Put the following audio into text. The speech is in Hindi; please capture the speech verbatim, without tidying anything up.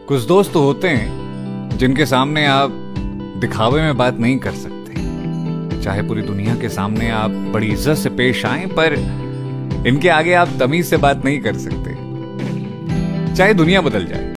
कुछ दोस्त तो होते हैं जिनके सामने आप दिखावे में बात नहीं कर सकते, चाहे पूरी दुनिया के सामने आप बड़ी इज्जत से पेश आएं, पर इनके आगे आप तमीज से बात नहीं कर सकते, चाहे दुनिया बदल जाए।